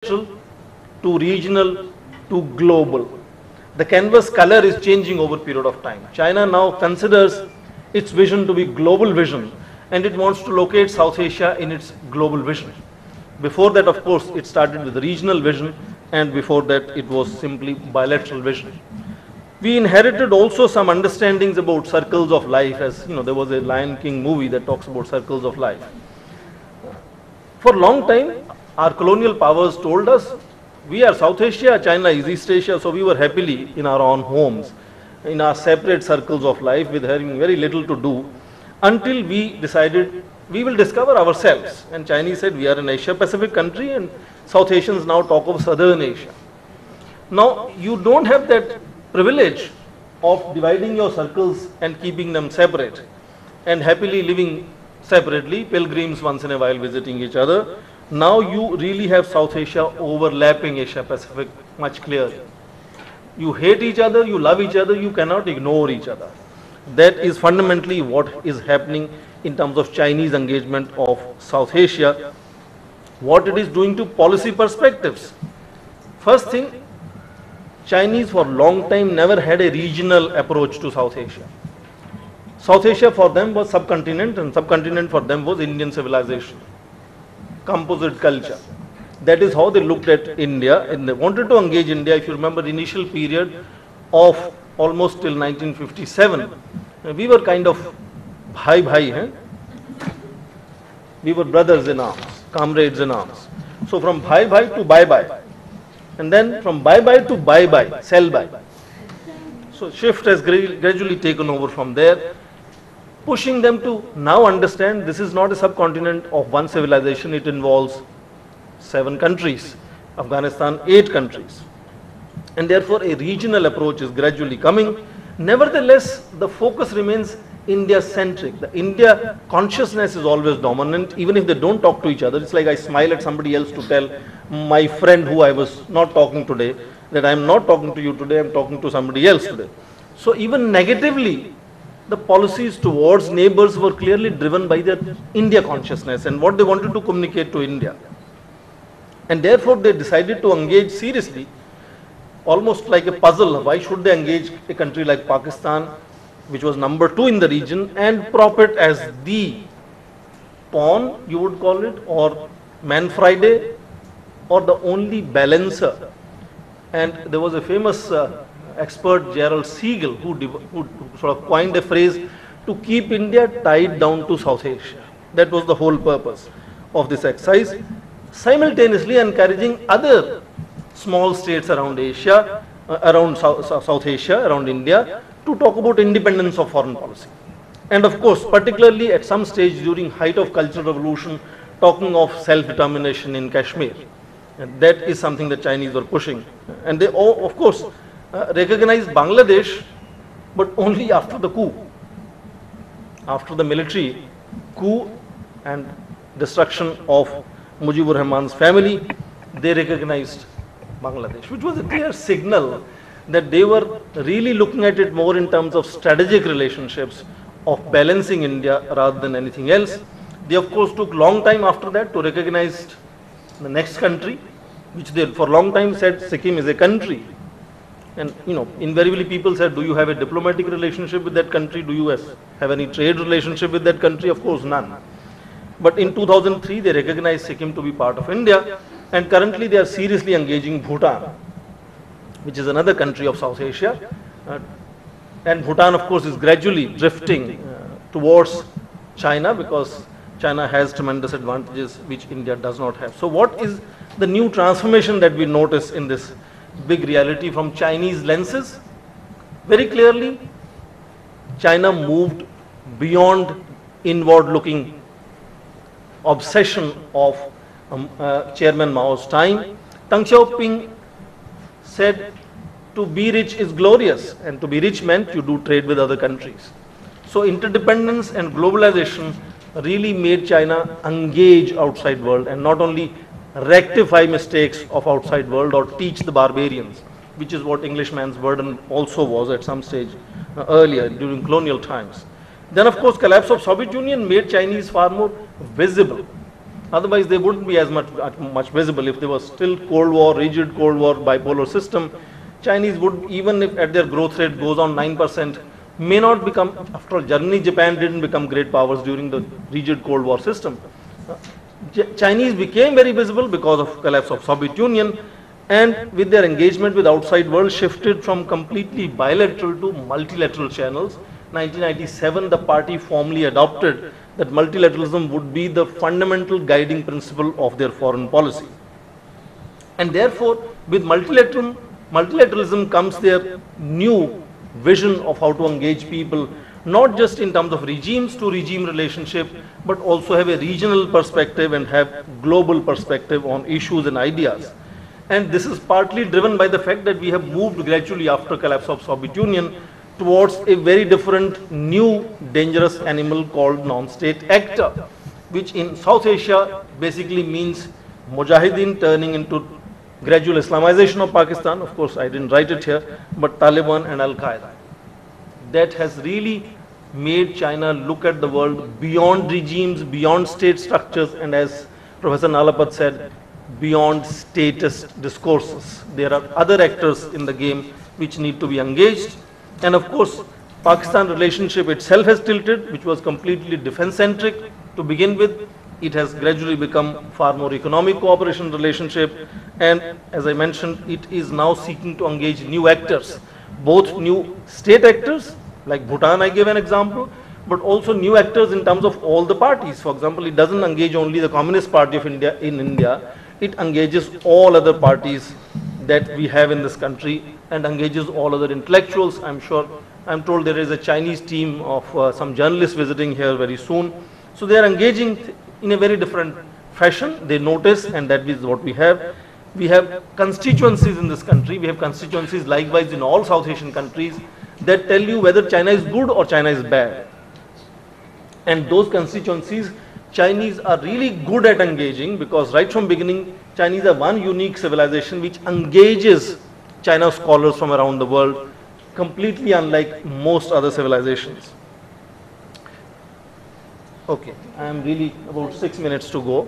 to regional to global. The canvas color is changing over a period of time. China now considers its vision to be global vision, and it wants to locate South Asia in its global vision. Before that, of course, it started with regional vision, and before that it was simply bilateral vision. We inherited also some understandings about circles of life, as you know, there was a Lion King movie that talks about circles of life. For a long time, our colonial powers told us, we are South Asia, China is East Asia, so we were happily in our own homes, in our separate circles of life with having very little to do, until we decided we will discover ourselves. And Chinese said, we are an Asia Pacific country, and South Asians now talk of Southern Asia. Now, you don't have that privilege of dividing your circles and keeping them separate and happily living separately, pilgrims once in a while visiting each other. Now you really have South Asia overlapping Asia Pacific much clearer. You hate each other, you love each other, you cannot ignore each other. That is fundamentally what is happening in terms of Chinese engagement of South Asia. What it is doing to policy perspectives. First thing, Chinese for a long time never had a regional approach to South Asia. South Asia for them was subcontinent, and subcontinent for them was Indian civilization, composite culture. That is how they looked at India, and they wanted to engage India. If you remember the initial period of almost till 1957, we were kind of bhai, we were brothers in arms, comrades in arms. So from bhai to bye, and then from bye to bye, sell bye. So shift has gradually taken over from there, pushing them to now understand this is not a subcontinent of one civilization, it involves 7 countries, Afghanistan 8 countries. And therefore a regional approach is gradually coming. Nevertheless, the focus remains India-centric. The India consciousness is always dominant, even if they don't talk to each other. It's like I smile at somebody else to tell my friend who I was not talking today that I am not talking to you today, I am talking to somebody else today. So even negatively, the policies towards neighbors were clearly driven by their India consciousness and what they wanted to communicate to India. And therefore they decided to engage seriously, almost like a puzzle. Why should they engage a country like Pakistan, which was number 2 in the region, and prop it as the pawn, you would call it, or Man Friday, or the only balancer. And there was a famous expert, Gerald Siegel, who sort of coined a phrase to keep India tied down to South Asia. That was the whole purpose of this exercise, simultaneously encouraging other small states around Asia, around South Asia, around India, to talk about independence of foreign policy. And of course, particularly at some stage during height of cultural revolution, talking of self-determination in Kashmir. And that is something that Chinese were pushing. And they, of course, recognized Bangladesh, but only after the coup. After the military coup and destruction of Mujibur Rahman's family, they recognized Bangladesh, which was a clear signal that they were really looking at it more in terms of strategic relationships of balancing India rather than anything else. They of course took long time after that to recognize the next country, which they for a long time said Sikkim is a country. And you know, invariably people said, do you have a diplomatic relationship with that country? Do you have any trade relationship with that country? Of course none. But in 2003 they recognized Sikkim to be part of India, and currently they are seriously engaging Bhutan, which is another country of South Asia. And Bhutan of course is gradually drifting towards China, because China has tremendous advantages which India does not have. So what is the new transformation that we notice in this big reality from Chinese lenses? Very clearly, China moved beyond inward looking obsession of Chairman Mao's time. Deng Xiaoping said to be rich is glorious, and to be rich meant you do trade with other countries. So interdependence and globalization really made China engage outside world and not only rectify mistakes of outside world or teach the barbarians, which is what Englishman's burden also was at some stage earlier during colonial times. Then of course collapse of Soviet Union made Chinese far more visible. Otherwise, they wouldn't be as much visible. If there was still Cold War, rigid Cold War, bipolar system, Chinese would, even if at their growth rate goes on 9%, may not become, after all, Germany, Japan didn't become great powers during the rigid Cold War system. Chinese became very visible because of collapse of Soviet Union, and with their engagement with outside world shifted from completely bilateral to multilateral channels. 1997, the party formally adopted that multilateralism would be the fundamental guiding principle of their foreign policy. And therefore, with multilateralism comes their new vision of how to engage people, not just in terms of regimes to regime relationship, but also have a regional perspective and have global perspective on issues and ideas. And this is partly driven by the fact that we have moved gradually after collapse of Soviet Union towards a very different new dangerous animal called non-state actor, which in South Asia basically means Mujahideen turning into gradual Islamization of Pakistan. Of course, I didn't write it here, but Taliban and Al-Qaeda. That has really made China look at the world beyond regimes, beyond state structures, and as Professor Nalapat said, beyond statist discourses. There are other actors in the game which need to be engaged. And of course, Pakistan relationship itself has tilted, which was completely defense-centric to begin with. It has gradually become far more economic cooperation relationship. And as I mentioned, it is now seeking to engage new actors, both new state actors, like Bhutan I gave an example, but also new actors in terms of all the parties. For example, it doesn't engage only the Communist Party of India in India, it engages all other parties that we have in this country and engages all other intellectuals. I'm told there is a Chinese team of some journalists visiting here very soon. So they are engaging in a very different fashion. They notice, and that is what we have. We have constituencies in this country. We have constituencies likewise in all South Asian countries that tell you whether China is good or China is bad. And those constituencies, Chinese are really good at engaging, because right from beginning, Chinese are one unique civilization which engages China scholars from around the world, completely unlike most other civilizations. Okay, I am really about 6 minutes to go.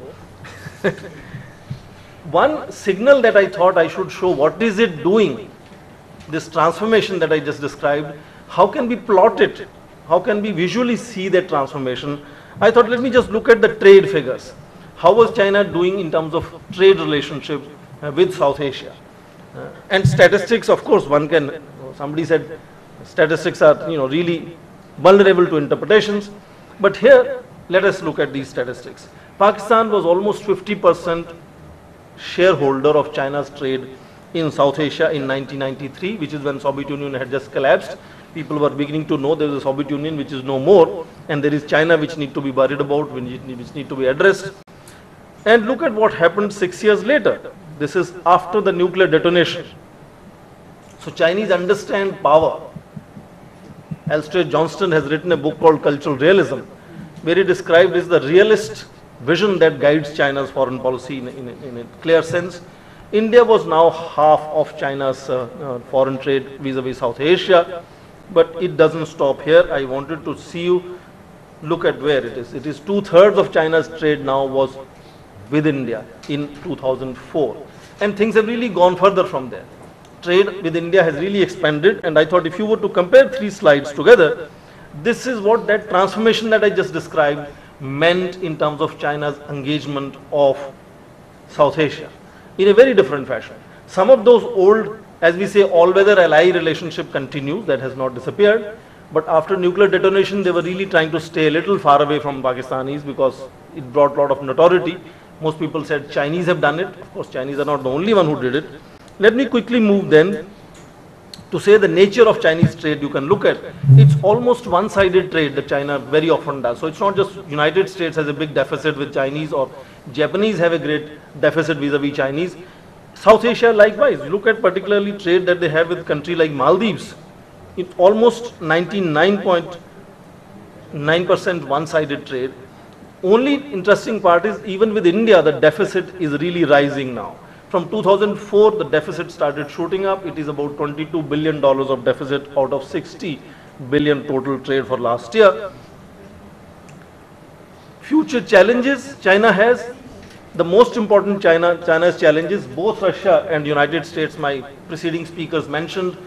One signal that I thought I should show, what is it doing, this transformation that I just described, how can we plot it? How can we visually see that transformation? I thought, let me just look at the trade figures. How was China doing in terms of trade relationship with South Asia? And statistics, of course, one can, somebody said statistics are really vulnerable to interpretations. But here, let us look at these statistics. Pakistan was almost 50% shareholder of China's trade in South Asia in 1993, which is when Soviet Union had just collapsed. People were beginning to know there is a Soviet Union which is no more, and there is China which need to be worried about, which need to be addressed. And look at what happened 6 years later. This is after the nuclear detonation. So Chinese understand power. Alistair Johnston has written a book called Cultural Realism, where he described is the realist vision that guides China's foreign policy in a clear sense. India was now half of China's foreign trade vis-a-vis South Asia. But it doesn't stop here. I wanted to see you look at where it is. It is 2/3 of China's trade now was with India in 2004. And things have really gone further from there. Trade with India has really expanded, and I thought if you were to compare 3 slides together, this is what that transformation that I just described meant in terms of China's engagement of South Asia in a very different fashion. Some of those old, as we say, all-weather ally relationship continues, that has not disappeared. But after nuclear detonation, they were really trying to stay a little far away from Pakistanis because it brought a lot of notoriety. Most people said Chinese have done it. Of course, Chinese are not the only one who did it. Let me quickly move then to say the nature of Chinese trade. You can look at, it's almost one-sided trade that China very often does. So it's not just United States has a big deficit with Chinese, or Japanese have a great deficit vis-a-vis Chinese. South Asia likewise. Look at particularly trade that they have with country like Maldives. It's almost 99.9% one-sided trade. Only interesting part is even with India, the deficit is really rising now. From 2004, the deficit started shooting up. It is about $22 billion of deficit out of 60 billion total trade for last year. Future challenges China has, The most important China's challenges, both Russia and United States, my preceding speakers mentioned,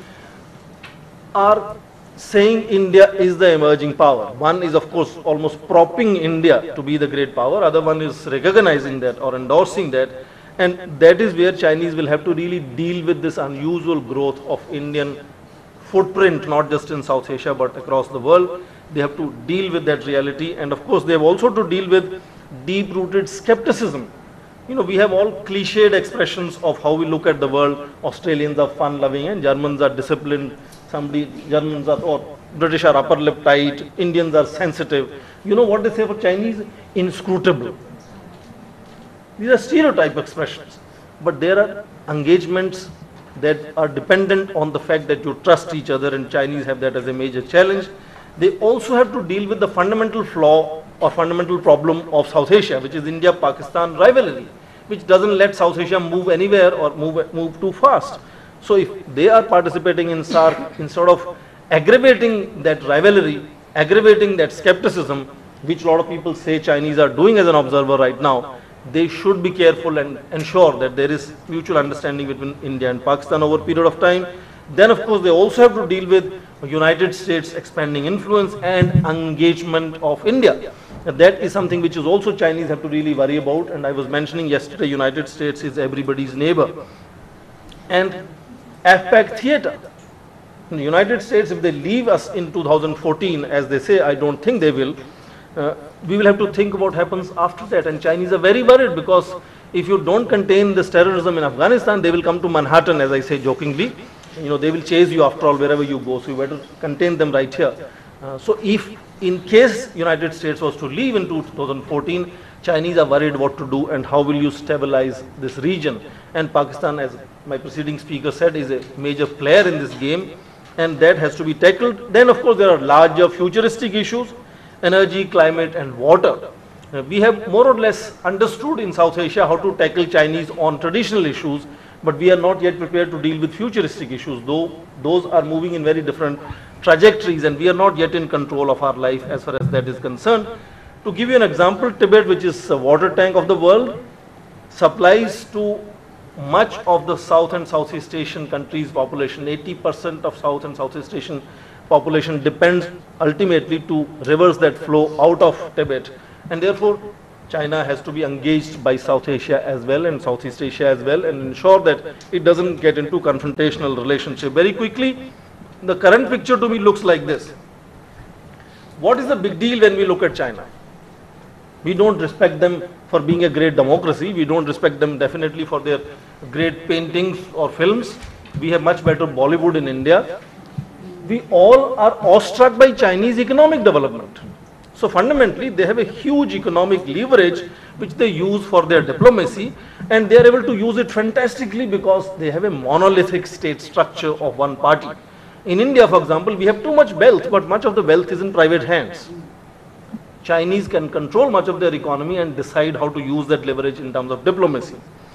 are saying India is the emerging power. One is of course almost propping India to be the great power, other one is recognizing that or endorsing that, and that is where Chinese will have to really deal with this unusual growth of Indian footprint, not just in South Asia but across the world. They have to deal with that reality, and of course they have also to deal with deep-rooted skepticism. You know, we have all cliched expressions of how we look at the world. Australians are fun-loving and Germans are disciplined. Germans are, or British are upper lip tight, Indians are sensitive. You know what they say for Chinese? Inscrutable. These are stereotype expressions. But there are engagements that are dependent on the fact that you trust each other, and Chinese have that as a major challenge. They also have to deal with the fundamental flaw or fundamental problem of South Asia, which is India-Pakistan rivalry, which doesn't let South Asia move anywhere or move too fast. So if they are participating in SAARC, instead of aggravating that rivalry, aggravating that skepticism, which a lot of people say Chinese are doing as an observer right now, they should be careful and ensure that there is mutual understanding between India and Pakistan over a period of time. Then of course they also have to deal with United States expanding influence and engagement of India. That is something which is also Chinese have to really worry about, and I was mentioning yesterday United States is everybody's neighbor. And AFPAC theater. In the United States, if they leave us in 2014, as they say, I don't think they will, we will have to think about what happens after that. And Chinese are very worried, because if you don't contain this terrorism in Afghanistan, they will come to Manhattan, as I say jokingly. You know, they will chase you after all wherever you go, so you better contain them right here. So if in case United States was to leave in 2014, Chinese are worried what to do and how will you stabilize this region. And Pakistan, as my preceding speaker said, is a major player in this game, and that has to be tackled. Then of course there are larger futuristic issues, energy, climate and water. We have more or less understood in South Asia how to tackle Chinese on traditional issues, but we are not yet prepared to deal with futuristic issues, though those are moving in very different trajectories, and we are not yet in control of our life as far as that is concerned. To give you an example, Tibet, which is a water tank of the world, supplies to much of the South and Southeast Asian countries' population. 80% of South and Southeast Asian population depends ultimately to rivers that flow out of Tibet, and therefore China has to be engaged by South Asia as well and Southeast Asia as well, and ensure that it doesn't get into confrontational relationship. Very quickly, the current picture to me looks like this. What is the big deal when we look at China? We don't respect them for being a great democracy. We don't respect them definitely for their great paintings or films. We have much better Bollywood in India. We all are awestruck by Chinese economic development. So fundamentally, they have a huge economic leverage which they use for their diplomacy, and they are able to use it fantastically because they have a monolithic state structure of one party. In India, for example, we have too much wealth, but much of the wealth is in private hands. Chinese can control much of their economy and decide how to use that leverage in terms of diplomacy.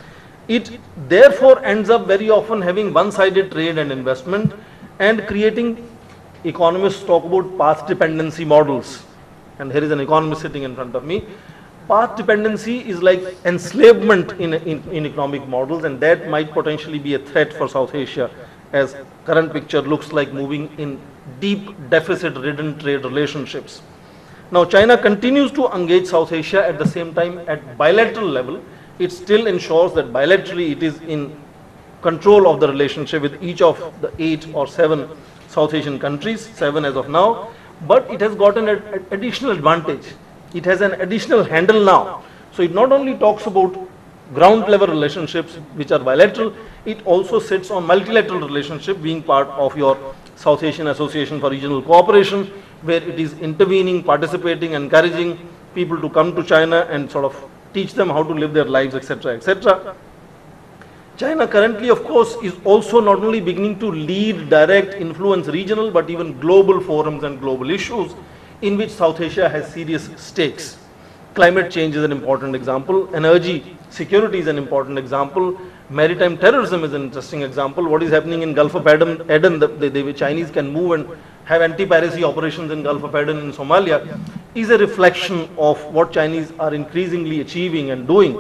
It therefore ends up very often having one-sided trade and investment and creating, economists talk about path dependency models. And here is an economist sitting in front of me. Path dependency is like enslavement in economic models, and that might potentially be a threat for South Asia, as current picture looks like moving in deep deficit-ridden trade relationships. Now China continues to engage South Asia at the same time at bilateral level. It still ensures that bilaterally it is in control of the relationship with each of the 8 or 7 South Asian countries, 7 as of now, but it has got an additional advantage. It has an additional handle now. So it not only talks about ground level relationships which are bilateral, it also sits on multilateral relationship, being part of your South Asian Association for Regional Cooperation, where it is intervening, participating, encouraging people to come to China and sort of teach them how to live their lives, etc., etc. China currently, of course, is also not only beginning to lead, direct, influence regional, but even global forums and global issues in which South Asia has serious stakes. Climate change is an important example. Energy security is an important example. Maritime terrorism is an interesting example. What is happening in Gulf of Aden, the Chinese can move and have anti-piracy operations in Gulf of Aden in Somalia, is a reflection of what Chinese are increasingly achieving and doing.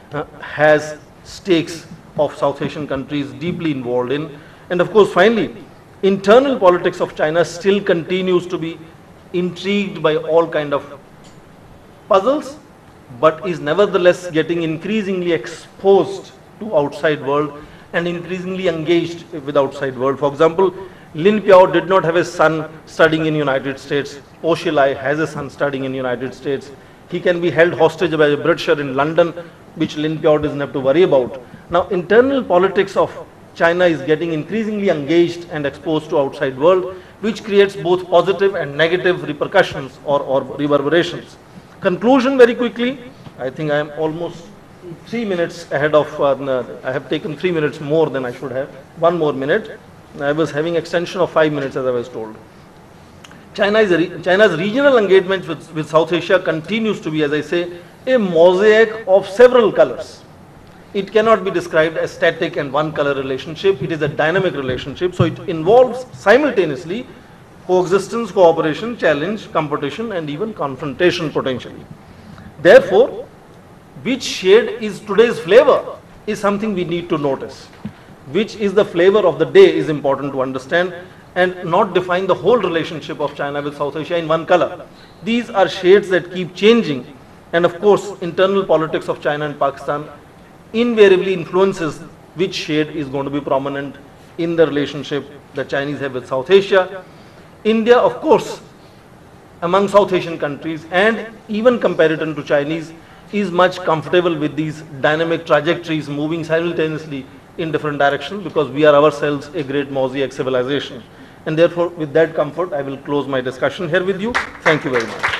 has stakes of South Asian countries deeply involved in. And of course, finally, internal politics of China still continues to be intrigued by all kind of puzzles, but is nevertheless getting increasingly exposed to outside world and increasingly engaged with outside world. For example, Lin Piao did not have a son studying in United States. Po Xilai has a son studying in United States. He can be held hostage by a Britisher in London, which Lin Piao doesn't have to worry about. Now, internal politics of China is getting increasingly engaged and exposed to outside world, which creates both positive and negative repercussions or reverberations. Conclusion very quickly. I think I am almost 3 minutes ahead of, I have taken 3 minutes more than I should have. 1 more minute. I was having extension of 5 minutes as I was told. China's regional engagement with South Asia continues to be, as I say, a mosaic of several colors. It cannot be described as static and one color relationship. It is a dynamic relationship. So it involves simultaneously coexistence, cooperation, challenge, competition, and even confrontation potentially. Therefore, which shade is today's flavor is something we need to notice. Which is the flavor of the day is important to understand and not define the whole relationship of China with South Asia in one color. These are shades that keep changing, and of course, internal politics of China and Pakistan invariably influences which shade is going to be prominent in the relationship the Chinese have with South Asia. India, of course, among South Asian countries and even comparative to Chinese, is much comfortable with these dynamic trajectories moving simultaneously in different directions because we are ourselves a great mosaic civilization. And therefore, with that comfort, I will close my discussion here with you. Thank you very much.